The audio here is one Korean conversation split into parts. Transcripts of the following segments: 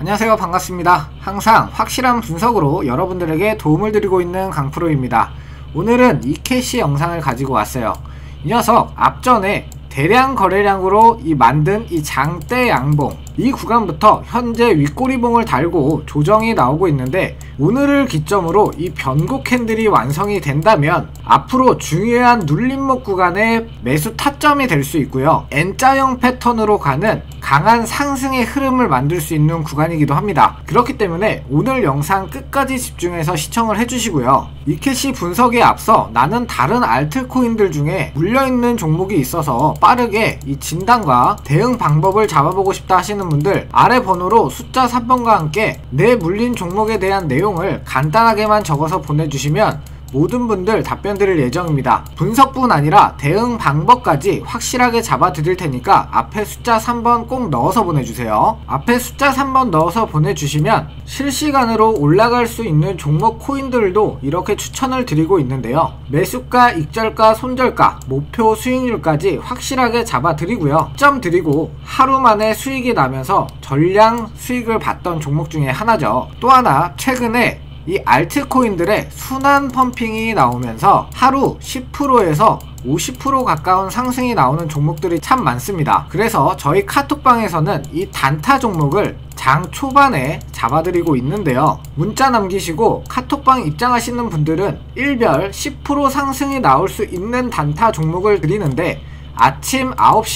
안녕하세요, 반갑습니다. 항상 확실한 분석으로 여러분들에게 도움을 드리고 있는 강프로입니다. 오늘은 이캐시 영상을 가지고 왔어요. 이 녀석 앞전에 대량 거래량으로 만든 이 장대 양봉, 이 구간부터 현재 윗꼬리봉을 달고 조정이 나오고 있는데, 오늘을 기점으로 이 변곡 캔들이 완성이 된다면 앞으로 중요한 눌림목 구간의 매수 타점이 될 수 있고요, N자형 패턴으로 가는 강한 상승의 흐름을 만들 수 있는 구간이기도 합니다. 그렇기 때문에 오늘 영상 끝까지 집중해서 시청을 해주시고요. 이캐시 분석에 앞서 나는 다른 알트코인들 중에 물려있는 종목이 있어서 빠르게 이 진단과 대응 방법을 잡아보고 싶다 하시는 분들, 아래 번호로 숫자 3번과 함께 내 물린 종목에 대한 내용을 간단하게만 적어서 보내주시면 모든 분들 답변 드릴 예정입니다. 분석뿐 아니라 대응 방법까지 확실하게 잡아 드릴 테니까 앞에 숫자 3번 꼭 넣어서 보내주세요. 앞에 숫자 3번 넣어서 보내주시면 실시간으로 올라갈 수 있는 종목 코인들도 이렇게 추천을 드리고 있는데요, 매수가, 익절가, 손절가, 목표 수익률까지 확실하게 잡아 드리고요, 점 드리고 하루 만에 수익이 나면서 전량 수익을 봤던 종목 중에 하나죠. 또 하나, 최근에 이 알트코인들의 순환 펌핑이 나오면서 하루 10%에서 50% 가까운 상승이 나오는 종목들이 참 많습니다. 그래서 저희 카톡방에서는 이 단타 종목을 장 초반에 잡아드리고 있는데요, 문자 남기시고 카톡방 입장하시는 분들은 일별 10% 상승이 나올 수 있는 단타 종목을 드리는데, 아침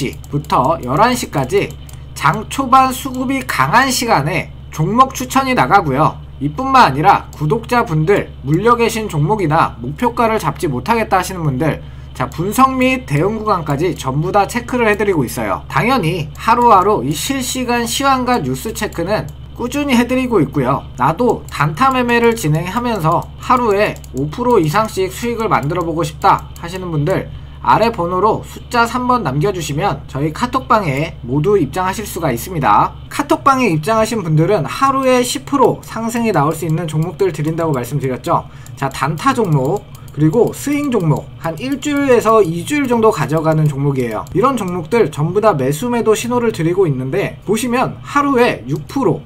9시부터 11시까지 장 초반 수급이 강한 시간에 종목 추천이 나가고요, 이뿐만 아니라 구독자분들 물려 계신 종목이나 목표가를 잡지 못하겠다 하시는 분들, 분석 및 대응 구간까지 전부 다 체크를 해드리고 있어요. 당연히 하루하루 이 실시간 시황과 뉴스 체크는 꾸준히 해드리고 있고요, 나도 단타 매매를 진행하면서 하루에 5% 이상씩 수익을 만들어 보고 싶다 하시는 분들, 아래 번호로 숫자 3번 남겨주시면 저희 카톡방에 모두 입장하실 수가 있습니다. 카톡방에 입장하신 분들은 하루에 10% 상승이 나올 수 있는 종목들 드린다고 말씀드렸죠. 단타 종목, 그리고 스윙 종목 한 일주일에서 2주일 정도 가져가는 종목이에요. 이런 종목들 전부 다 매수매도 신호를 드리고 있는데, 보시면 하루에 6%,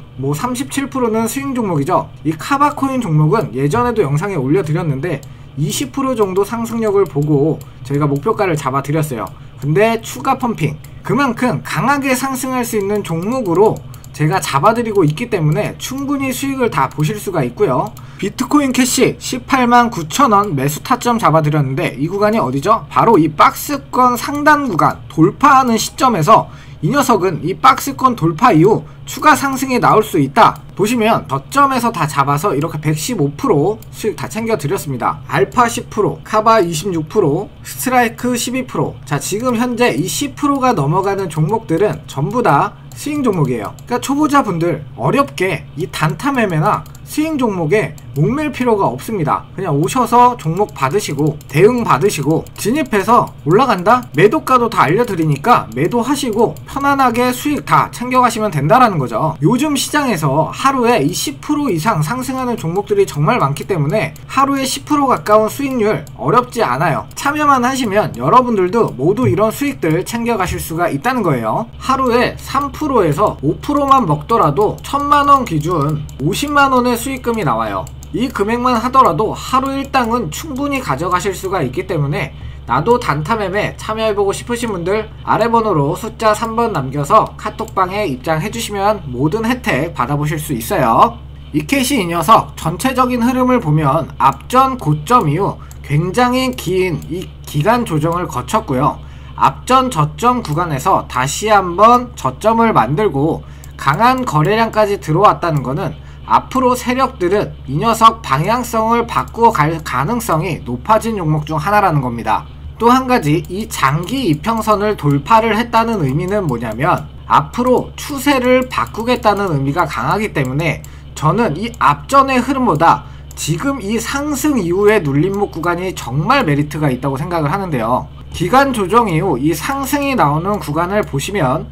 37%는 스윙 종목이죠. 이 카바코인 종목은 예전에도 영상에 올려드렸는데 20% 정도 상승력을 보고 저희가 목표가를 잡아 드렸어요. 근데 추가 펌핑, 그만큼 강하게 상승할 수 있는 종목으로 제가 잡아드리고 있기 때문에 충분히 수익을 다 보실 수가 있고요. 비트코인 캐시 18만 9천원 매수 타점 잡아드렸는데, 이 구간이 어디죠? 바로 이 박스권 상단 구간 돌파하는 시점에서 이 녀석은 이 박스권 돌파 이후 추가 상승이 나올 수 있다. 보시면 저점에서 다 잡아서 이렇게 115% 수익 다 챙겨 드렸습니다. 알파 10%, 카바 26%, 스트라이크 12%. 지금 현재 이 10%가 넘어가는 종목들은 전부 다 스윙 종목이에요. 그러니까 초보자분들 어렵게 이 단타 매매나 스윙 종목에 목맬 필요가 없습니다. 그냥 오셔서 종목 받으시고 대응 받으시고 진입해서 올라간다? 매도가도 다 알려드리니까 매도하시고 편안하게 수익 다 챙겨가시면 된다라는 거죠. 요즘 시장에서 하루에 이 10% 이상 상승하는 종목들이 정말 많기 때문에 하루에 10% 가까운 수익률 어렵지 않아요. 참여만 하시면 여러분들도 모두 이런 수익들 챙겨가실 수가 있다는 거예요. 하루에 3%에서 5%만 먹더라도 1000만원 기준 50만원의 수익금이 나와요. 이 금액만 하더라도 하루 일당은 충분히 가져가실 수가 있기 때문에 나도 단타 매매 참여해보고 싶으신 분들 아래 번호로 숫자 3번 남겨서 카톡방에 입장해주시면 모든 혜택 받아보실 수 있어요. 이캐시 이 녀석 전체적인 흐름을 보면 앞전 고점 이후 굉장히 긴 이 기간 조정을 거쳤고요, 앞전 저점 구간에서 다시 한번 저점을 만들고 강한 거래량까지 들어왔다는 것은 앞으로 세력들은 이 녀석 방향성을 바꾸어 갈 가능성이 높아진 종목 중 하나라는 겁니다. 또 한 가지, 이 장기 이평선을 돌파를 했다는 의미는 뭐냐면 앞으로 추세를 바꾸겠다는 의미가 강하기 때문에 저는 이 앞전의 흐름보다 지금 이 상승 이후의 눌림목 구간이 정말 메리트가 있다고 생각을 하는데요, 기간 조정 이후 이 상승이 나오는 구간을 보시면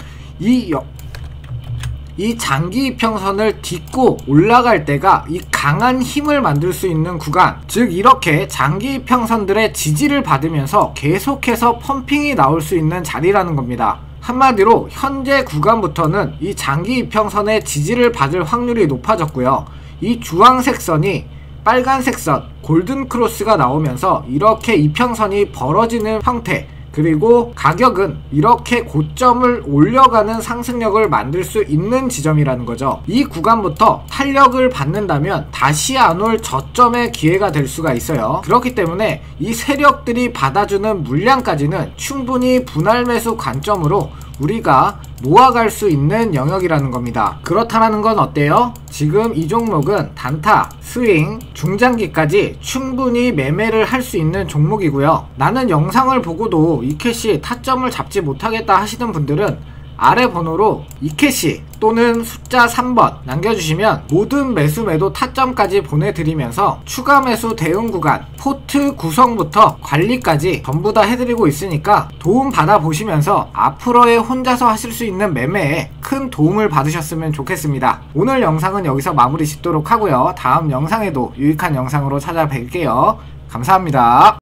이 장기 이평선을 딛고 올라갈 때가 이 강한 힘을 만들 수 있는 구간, 즉 이렇게 장기 이평선들의 지지를 받으면서 계속해서 펌핑이 나올 수 있는 자리라는 겁니다. 한마디로 현재 구간부터는 이 장기 이평선의 지지를 받을 확률이 높아졌고요. 이 주황색 선이 빨간색 선 골든 크로스가 나오면서 이렇게 이평선이 벌어지는 형태, 그리고 가격은 이렇게 고점을 올려가는 상승력을 만들 수 있는 지점이라는 거죠. 이 구간부터 탄력을 받는다면 다시 안 올 저점의 기회가 될 수가 있어요. 그렇기 때문에 이 세력들이 받아주는 물량까지는 충분히 분할 매수 관점으로 우리가 모아갈 수 있는 영역이라는 겁니다. 그렇다는 건 어때요? 지금 이 종목은 단타, 스윙, 중장기까지 충분히 매매를 할 수 있는 종목이고요. 나는 영상을 보고도 이캐시 타점을 잡지 못하겠다 하시는 분들은 아래 번호로 이캐시 또는 숫자 3번 남겨주시면 모든 매수 매도 타점까지 보내드리면서 추가 매수 대응 구간, 포트 구성부터 관리까지 전부 다 해드리고 있으니까 도움 받아보시면서 앞으로의 혼자서 하실 수 있는 매매에 큰 도움을 받으셨으면 좋겠습니다. 오늘 영상은 여기서 마무리 짓도록 하고요. 다음 영상에도 유익한 영상으로 찾아뵐게요. 감사합니다.